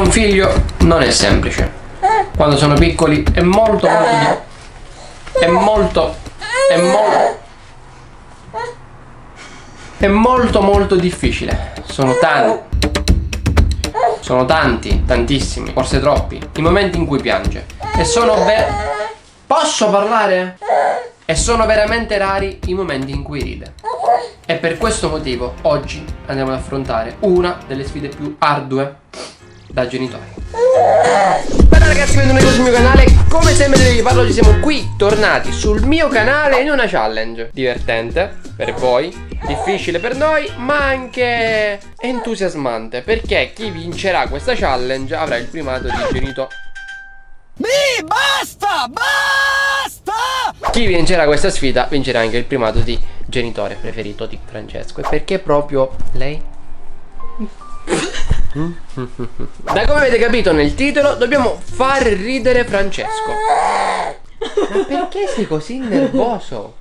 un figlio non è semplice. Quando sono piccoli è molto molto difficile. Sono tanti, tantissimi, forse troppi, i momenti in cui piange. E sono Posso parlare? E sono veramente rari i momenti in cui ride. E per questo motivo oggi andiamo ad affrontare una delle sfide più ardue da genitori. Bene ragazzi, benvenuti sul mio canale. Come sempre vi parlo, ci siamo qui tornati sul mio canale in una challenge divertente per voi, difficile per noi, ma anche entusiasmante, perché chi vincerà questa challenge avrà il primato di genitore. Basta! Chi vincerà questa sfida vincerà anche il primato di genitore preferito di Francesco. E perché proprio lei? Da come avete capito nel titolo, dobbiamo far ridere Francesco. Ma perché sei così nervoso?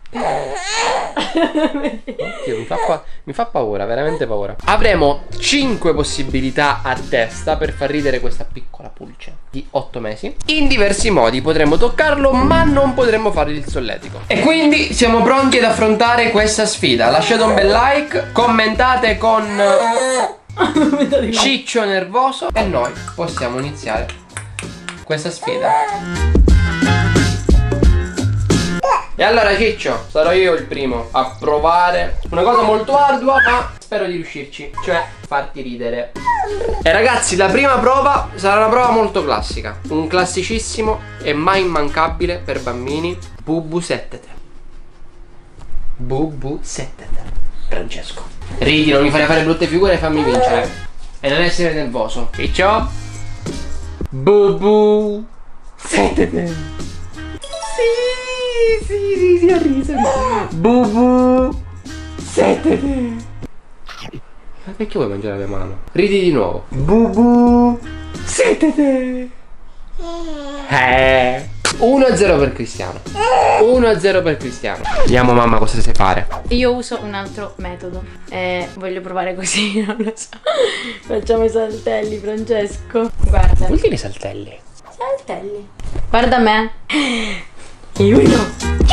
Oddio, mi fa paura, veramente paura. Avremo 5 possibilità a testa per far ridere questa piccola pulce di 8 mesi. In diversi modi potremmo toccarlo, ma non potremmo fare il solletico. E quindi siamo pronti ad affrontare questa sfida. Lasciate un bel like, commentate con Ciccio nervoso e noi possiamo iniziare questa sfida. E allora Ciccio, sarò io il primo a provare una cosa molto ardua, ma spero di riuscirci, cioè farti ridere. E ragazzi, la prima prova sarà una prova molto classica, un classicissimo e mai immancabile per bambini: Bubu settete. Bubu settete. Francesco, ridi, non mi fare fare brutte figure e fammi vincere. E non essere nervoso. Ciccio, Bubu settete. Sì, ha riso. Bubu settete. Ma perché vuoi mangiare la mia mano? Ridi di nuovo. Bubu settete. 1-0 per Cristiano. 1-0 per Cristiano. Vediamo mamma cosa sai fare. Io uso un altro metodo. Voglio provare così, non lo so. Facciamo i saltelli, Francesco. Guarda. Vuol dire saltelli? Saltelli. Guarda me. E uno.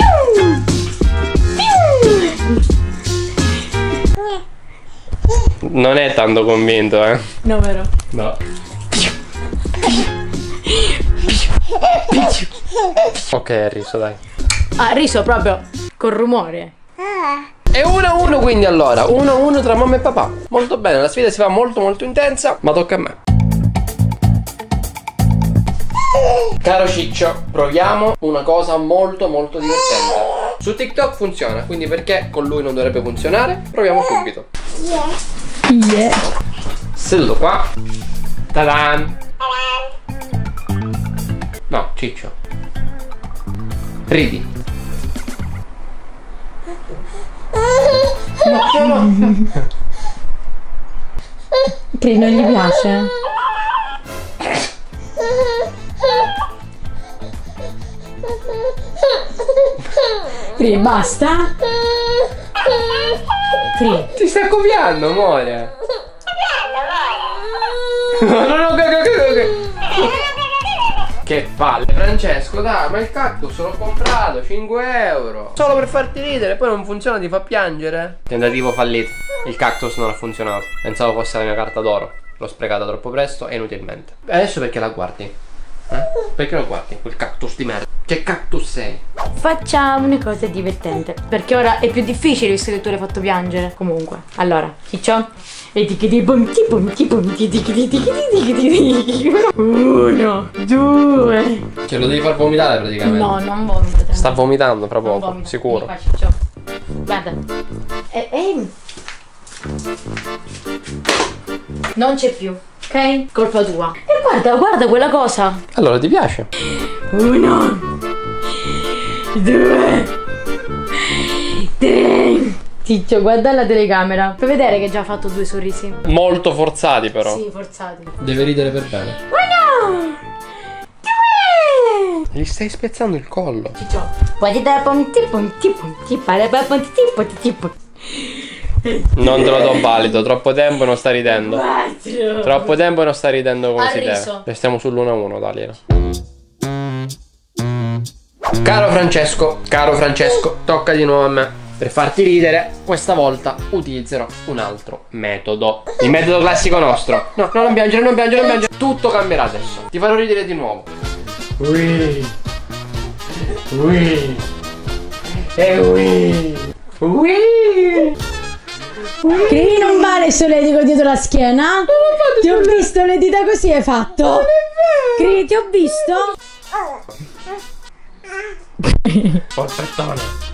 Non è tanto convinto, eh? No, vero? No. Ok, è riso, dai. Ah, riso proprio col rumore. È 1-1 quindi allora. 1-1 tra mamma e papà. Molto bene, la sfida si fa molto intensa, ma tocca a me. Caro Ciccio, proviamo una cosa molto divertente. Su TikTok funziona, quindi perché con lui non dovrebbe funzionare? Proviamo subito. Yeah. Seduto qua. Ta-dan. No, Ciccio, ridi. No. Che non gli piace? Pri, basta. Pri. Ti sta copiando, amore. No, Che palle, Francesco, dai, ma il cactus l'ho comprato, 5 euro. Solo per farti ridere, poi non funziona, ti fa piangere. Tentativo fallito, il cactus non ha funzionato. Pensavo fosse la mia carta d'oro, l'ho sprecata troppo presto e inutilmente. Adesso perché la guardi? Perché lo guardi, quel cactus di merda? Che cactus sei? Facciamo una cosa divertente, perché ora è più difficile visto che tu l'hai fatto piangere. Comunque, allora, Ciccio, uno, due. Ce lo devi far vomitare praticamente. No, non vomito. Sta vomitando fra poco, vomito. sicuro. Qua, Ciccio. Guarda. Non c'è più, ok? Colpa tua. E guarda quella cosa. Allora, ti piace? 1, 2, 3. Ciccio, guarda la telecamera. Puoi vedere che già ha fatto 2 sorrisi? Molto forzati però. Sì, forzati. Deve ridere per bene. 1, 2. Gli stai spezzando il collo. Ciccio, guarda punti, punti, punti, para punti, punti, punti. Non te lo do valido, troppo tempo non sta ridendo. 4. Troppo tempo non sta ridendo come si riso. deve. Restiamo sull'1-1, Dalila. Caro Francesco, tocca di nuovo a me. Per farti ridere, questa volta utilizzerò un altro metodo. Il metodo classico nostro. No, non piangere, non piangere, non piangere. Tutto cambierà adesso. Ti farò ridere di nuovo. Ui. E ui. Credi non vale solletico dietro la schiena? Ti ho visto le dita così hai fatto? Credi ti ho visto? Polpettone.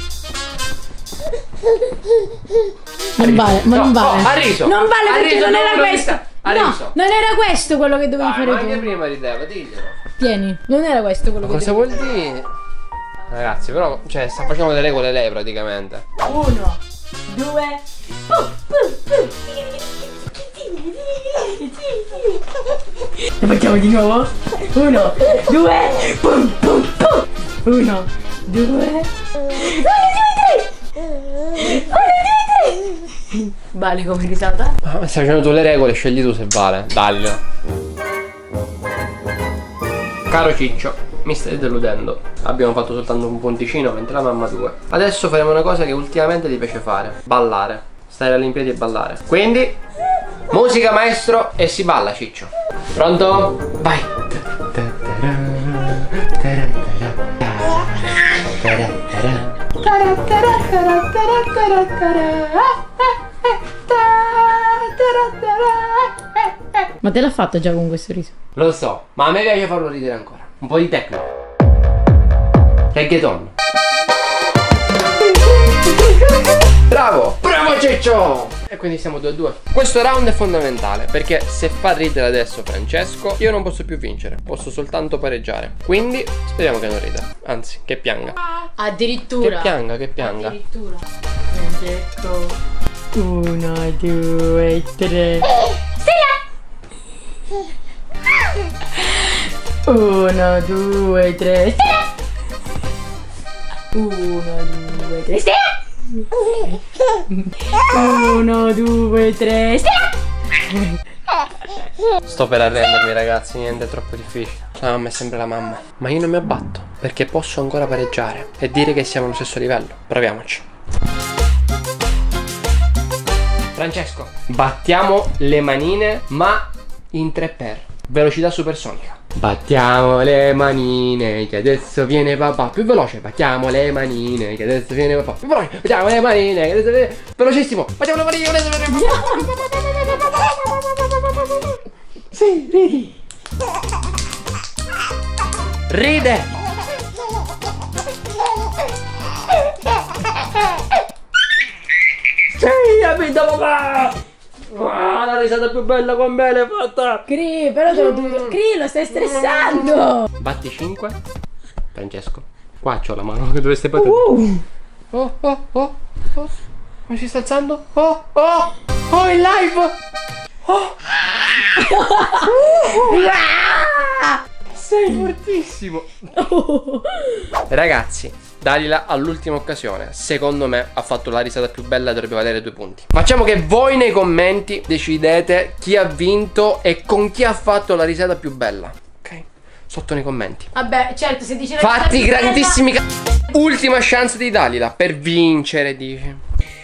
Non vale, ma non vale. Ha riso. Non vale Ha perché riso, non non era l'ho questo. vista. Ha No, riso. non era questo quello che dovevi Ma fare anche tu. prima rideva, diglielo. Tieni, non era questo quello che Cosa dovevi vuol dire? Ragazzi, però, cioè, sta facendo le regole lei praticamente. 1, 2. Lo facciamo di nuovo? 1, 2. 1, 2. Vale come risata? Ma stai facendo tu le regole, scegli tu se vale. Dagliela. Caro Ciccio, mi stai deludendo. Abbiamo fatto soltanto un punticino mentre la mamma 2. Adesso faremo una cosa che ultimamente ti piace fare: ballare. Stare all'impiedi e ballare. Quindi, musica maestro e si balla, Ciccio. Pronto? Vai. Ma te l'ha fatto già con questo riso? Lo so, ma a me piace farlo ridere ancora. Un po' di techno. Reggaeton. Bravo! Bravo Ciccio! E quindi siamo 2-2. Questo round è fondamentale perché se fa ridere adesso Francesco, io non posso più vincere, posso soltanto pareggiare. Quindi speriamo che non rida, anzi che pianga. Addirittura. Che pianga. Addirittura. Francesco. 1, 2, 3. 1, 2, 3. 1, 2, 3. 1, 2, 3. Sto per arrendermi ragazzi, niente, è troppo difficile. La mamma è sempre la mamma. Ma io non mi abbatto, perché posso ancora pareggiare e dire che siamo allo stesso livello. Proviamoci. Francesco, battiamo le manine ma in 3x. Velocità supersonica. Battiamo le manine che adesso viene papà. Più veloce. Battiamo le manine che adesso viene papà. Più veloce. Battiamo le manine che adesso viene. Velocissimo. Battiamo le manine che adesso viene papà. Sì, ridi. Ride. Sì, ha vinto papà. La risata più bella con me l'hai fatta. Cri, però te lo dovuto. Cri, lo stai stressando. Batti 5. Francesco. Qua c'ho la mano che dovreste battere. Oh. Come si sta alzando? Oh, in live. Oh. Sei fortissimo. Ragazzi, Dalila all'ultima occasione, secondo me ha fatto la risata più bella e dovrebbe valere 2 punti. Facciamo che voi nei commenti decidete chi ha vinto e con chi ha fatto la risata più bella. Ok? Sotto nei commenti. Vabbè, certo, se dice la Fatti risata più grandissimi ultima chance di Dalila per vincere, dice.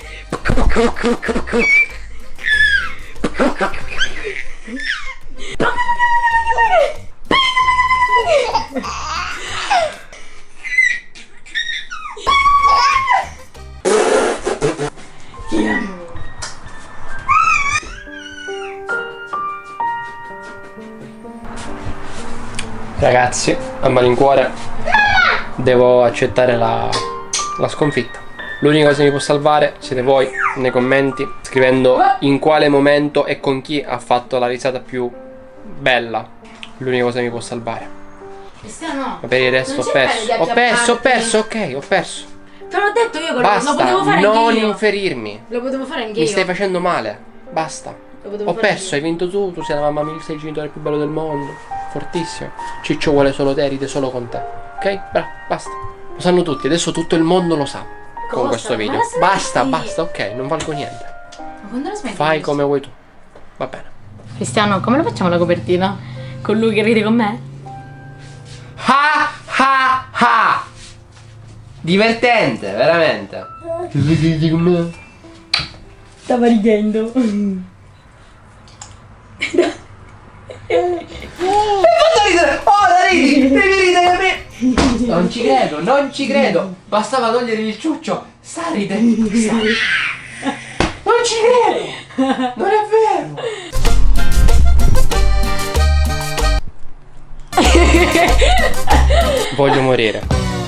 Ragazzi, a malincuore devo accettare la sconfitta. L'unica cosa che mi può salvare siete voi nei commenti, scrivendo in quale momento e con chi ha fatto la risata più bella. L'unica cosa che mi può salvare. no. Ma per il resto ho perso. Ho perso, ok, ho perso. Te l'ho detto io, Basta, lo potevo fare non anche io. inferirmi. Lo potevo fare anche Mi io. stai facendo male. Basta. Ho perso, hai vinto tu sei la mamma mia, sei il genitore più bello del mondo. Fortissimo. Ciccio vuole solo te, ride solo con te. Ok? Basta. Lo sanno tutti, adesso tutto il mondo lo sa. Con questo video. Basta, ok, non valgo niente. Ma quando la smetti? Fai come vuoi tu. Va bene. Cristiano, come la facciamo la copertina? Con lui che ride con me? Ha ha ha. Divertente, veramente. Ridi con me. Stava ridendo. Ora ridi, devi ridere a me. Non ci credo, non ci credo. Bastava togliere il ciuccio. Sta ridendo. Non ci credo. Non è vero. Voglio morire.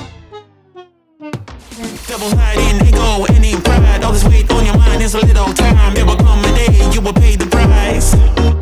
Double hiding, ego, any pride. All this weight on your mind is a little time. It will come a day, you will pay the price.